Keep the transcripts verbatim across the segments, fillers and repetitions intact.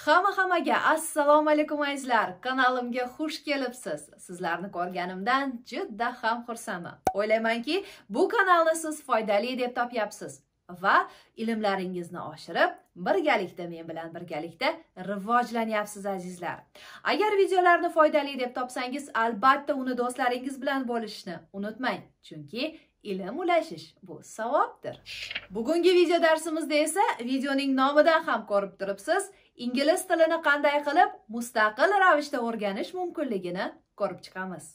Hamma hammaga assalomu alaykum azizlar. Kanalimga xush kelibsiz. Sizlarni ko'rganimdan juda ham xursandman. O'ylaymanki, bu kanalni siz foydali deb topyapsiz va ilmlaringizni oshirib, birgalikda men bilan birgalikda rivojlanyapsiz azizlar. Agar videolarni foydali deb topsangiz, albatta uni do'stlaringiz bilan bo'lishni unutmang. Chunki ilm ulashish bu savobdir. Bugungi video darsimizda esa videoning nomidan ham ko'rib turibsiz, ingliz tilini qanday qilib mustaqil ravishda o'rganish mumkinligini ko'rib chiqamiz.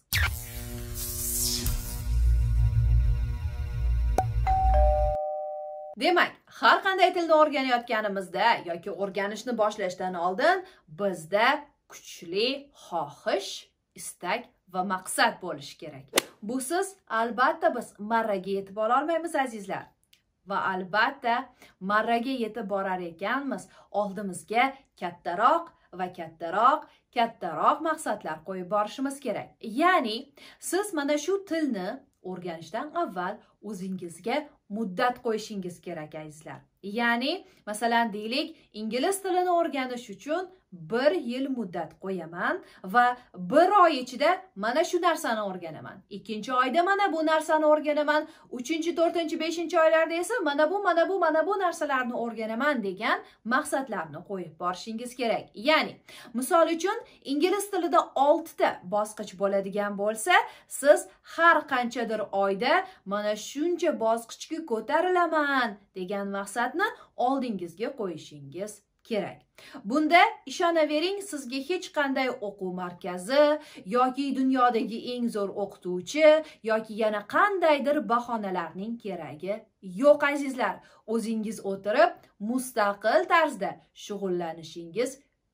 Demak, har qanday tilni o'rganayotganimizda yoki o'rganishni boshlashdan oldin bizda kuchli xohish, istak va maqsad bo'lishi kerak. Busiz albatta biz marraga yetib ola olmaymiz azizlar. Va albatta marraga yetib borar ekanmiz, oldimizga kattaroq va kattaroq, kattaroq maqsadlar qo'yib borishimiz kerak. Ya'ni siz mana shu tilni o'rganishdan avval o'zingizga muddat qo'yishingiz kerak azizlar. Ya'ni, masalan deylik, ingliz tilini o'rganish uchun bir yil muddat qo'yaman va bir oy ichida mana shu narsani o'rganaman. Ikkinchi oyda mana bu narsani o'rganaman, uchinchi, to'rtinchi, beshinchi oylarda esa mana bu, mana bu, mana bu narsalarni o'rganaman degan maqsadlarni qo'yib borishingiz kerak. Ya'ni, misol uchun ingliz tilida olti ta bosqich bo'ladigan bo'lsa, siz har qanchadir oyda mana shuncha bosqichga ko'tarilaman degan maqsadni oldingizga qo'yishingiz kerak. Bunda ishonavering, sizga hech qanday o'quv markazi yoki dunyodagi eng zo'r o'qituvchi yoki yana qandaydir bahonalarning keragi yo'q azizlar. O'zingiz o'tirib mustaqil tarzda shug'ullanishingiz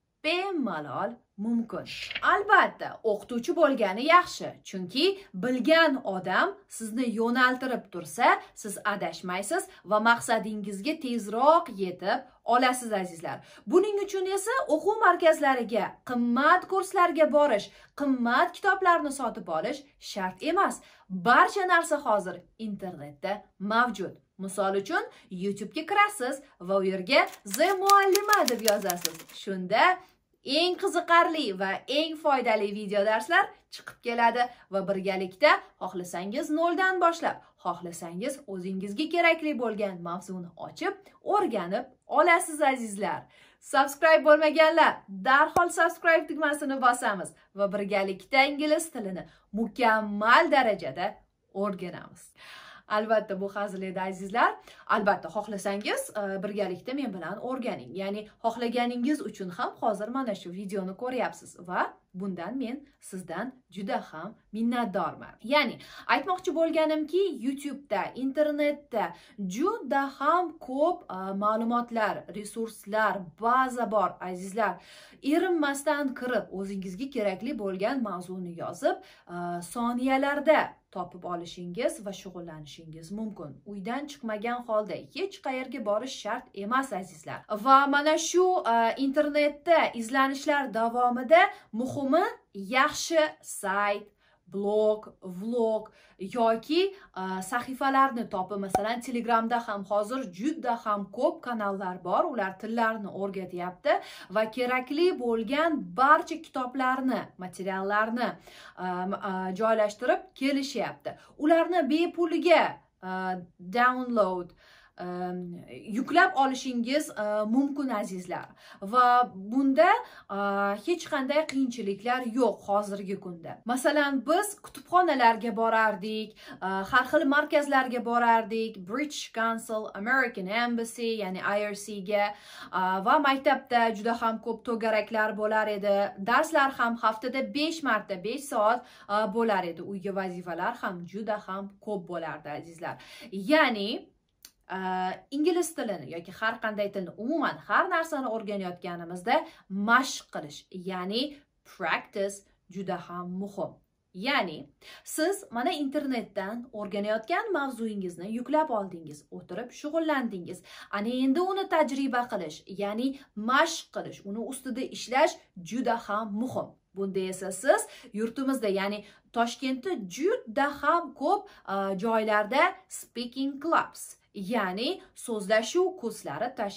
bemalol mumkin. Albatta, o'qituvchi bo'lgani yaxshi, chunki bilgan odam sizni yo'naltirib tursa, siz adashmaysiz va maqsadingizga tezroq yetib olasiz azizlar. Buning uchun esa o'quv markazlariga, qimmat kurslarga borish, qimmat kitoblarni sotib olish shart emas. Barcha narsa hozir internetda mavjud. Misol uchun, YouTube ga kirasiz va u yerga The Muallima deb yozasiz. Shunda eng qiziqarli va eng foydali video darslar chiqib keladi va birgalikda xohlasangiz noldan boshlab, xohlasangiz o'zingizga kerakli bo'lgan mavzuni ochib, o'rganib olasiz azizlar. Subscribe bo'lmaganlar, darhol subscribe tugmasini bosamiz va birgalikda ingliz tilini mukammal darajada o'rganamiz. Albatta bu hazil edi azizlar. Albatta xohlasangiz birgalikda men bilan o'rganing. Ya'ni xohlaganingiz uchun ham hozir mana shu videoni ko'ryapsiz va bundan men sizdan juda ham minnatdorman. Ya'ni aytmoqchi bo'lganimki, YouTube'da, internetda juda ham ko'p ma'lumotlar, resurslar, baza bor azizlar. Erinmasdan kirib, o'zingizga kerakli bo'lgan mavzuni yozib, soniyalarda topib olishingiz va shug'ullanishingiz mumkin. Uydan chiqmagan holda hech qayerga borish shart emas azizlar. Va mana shu internetda izlanishlar davomida muhimi yaxshi sayt, blog, vlog yoki sahifalarni topib, masalan Telegramda ham hozir juda ham ko'p kanallar bor, ular tillarni o'rgatyapti va kerakli bo'lgan barcha kitoblarni, materiallarni joylashtirib kelishyapti. Ularni bepuliga download yuklab olishingiz mumkin azizlar va bunda hech qanday qiyinchiliklar yo'q hozirgi kunda. Masalan, biz kutubxonalarga borardik, har xil markazlarga borardik, British Council, American Embassy, ya'ni I R C ga va maktabda juda ham ko'p to'garaklar bo'lar edi. Darslar ham haftada besh marta, besh soat bo'lar edi. Uyga vazifalar ham juda ham ko'p bo'lardi azizlar. Ya'ni ingliz tilini yoki har qanday tilni, umuman har narsani o'rganayotganimizda mashq qilish, ya'ni practice juda ham muhim. Ya'ni siz mana internetdan o'rganayotgan mavzuyingizni yuklab oldingiz, o'tirib shug'ullandingiz. Ana endi uni tajriba qilish, ya'ni mashq qilish, uni ustida ishlash juda ham muhim. Bunda esa siz yurtimizda, ya'ni Toshkentda juda ham ko'p joylarda speaking clubs, ya'ni so'zlashuv kurslari tashkil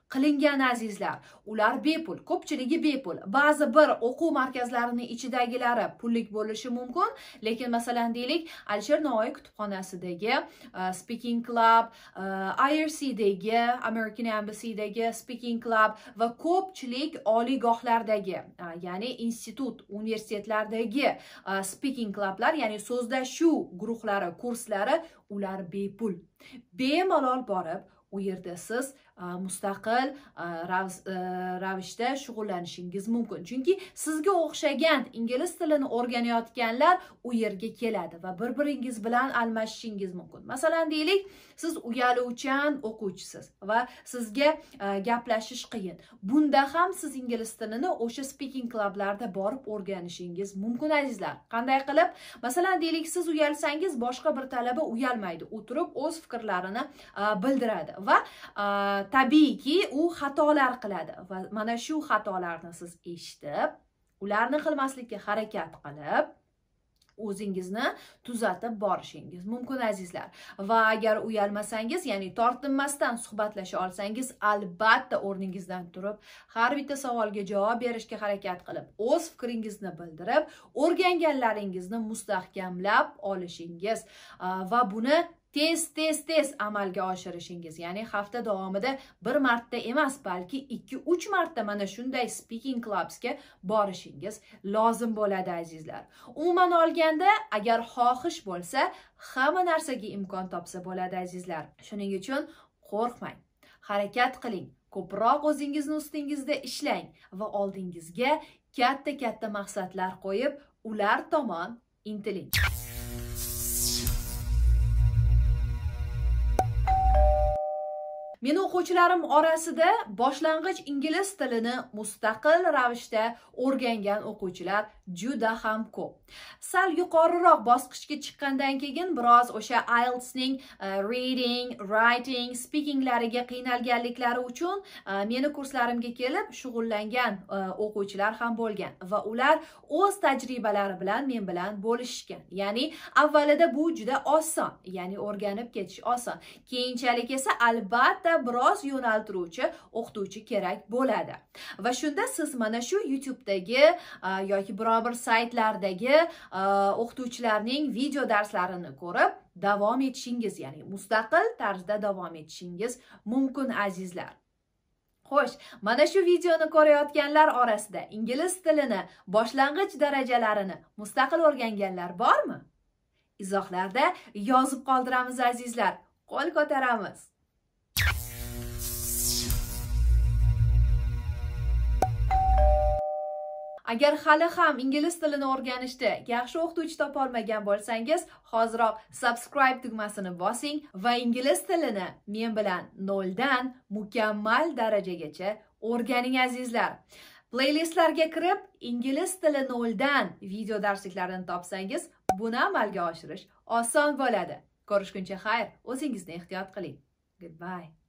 qilingan azizlar. Ular bepul, ko'pchiligi bepul. Ba'zi bir o'quv markazlarining ichidagilari pullik bo'lishi mumkin, lekin masalan deylik, Alisher Navoiy kutubxonasidagi uh, Speaking Club, uh, I R C dagi, American Embassy'dagi Speaking Club va ko'pchilik oliygohlardagi, uh, ya'ni institut, universitetlardagi uh, Speaking Clublar, ya'ni so'zlashuv guruhlari, kurslari, ular bepul. Bemalol borib, u yerda siz uh, mustaqil uh, rav, uh, ravishda shug'ullanishingiz mumkin. Chunki sizga o'xshagan ingliz tilini o'rganayotganlar u yerga keladi va bir-biringiz bilan almashishingiz mumkin. Masalan deylik, siz uyaluvchan o'quvchisiz va sizga uh, gaplashish qiyin. Bunda ham siz ingliz tilini o'sha speaking klublarda borib o'rganishingiz mumkin azizlar. Qanday qilib? Masalan deylik, siz uyalsangiz, boshqa bir talaba uyalmaydi, o'tirib o'z fikrlarini uh, bildiradi va uh, tabiiyki u xatolar qiladi va mana shu xatolarni siz eshitib, ularni qilmaslikka harakat qilib, o'zingizni tuzatib borishingiz mumkin azizlar. Va agar uyalmasangiz, ya'ni tortinmasdan suhbatlasha olsangiz, albatta o'rningizdan turib, har bitta savolga javob berishga harakat qilib, o'z fikringizni bildirib, o'rganganlaringizni mustahkamlab olishingiz va buni tez tez tez amalga oshirishingiz, ya'ni hafta davomida bir marta emas, balki ikki uch marta mana shunday speaking clubsga borishingiz lozim bo'ladi azizlar. Umuman olganda, agar xohish bo'lsa, hamma narsaga imkon topsa bo'ladi azizlar. Shuning uchun qo'rqmang, harakat qiling, ko'proq o'zingizni ustingizda ishlang va oldingizga katta-katta maqsadlar qo'yib, ular tomon intiling. Meni o'quvchilarim orasida boshlang'ich ingliz tilini mustaqil ravishda o'rgangan o'quvchilar juda ham ko'p. Sal yuqoriroq bosqichga chiqqandan keyin biroz o'sha I E L T S ning uh, reading, writing, speakinglariga qiynalganliklari uchun uh, meni kurslarimga kelib shug'ullangan uh, o'quvchilar ham bo'lgan va ular o'z tajribalari bilan men bilan bo'lishgan. Ya'ni avvalida bu juda oson, ya'ni o'rganib ketish oson. Keyinchalik esa albatta biroz yo'naltiruvchi o'qituvchi kerak bo'ladi. Va shunda siz mana shu YouTube'dagi uh, yoki biror bir saytlardagi uh, o'qituvchilarning video darslarini ko'rib davom etishingiz, ya'ni mustaqil tarzda davom etishingiz mumkin azizlar. Xo'sh, mana shu videoni ko'rayotganlar orasida ingliz tilini boshlang'ich darajalarini mustaqil o'rganganlar bormi? Izohlarda yozib qoldiramiz azizlar. Qo'l ko'taramiz. Agar hali ham ingliz tilini o'rganishda yaxshi o'qituvchi topa olmagan bo'lsangiz, hoziroq subscribe tugmasini bosing va ingliz tilini men bilan noldan mukammal darajagacha o'rganing azizlar. Playlistlarga kirib, ingliz tili noldan video darsliklarini topsangiz, buni amalga oshirish oson bo'ladi. Ko'rishguncha xayr, o'zingizni ehtiyot qiling. Goodbye.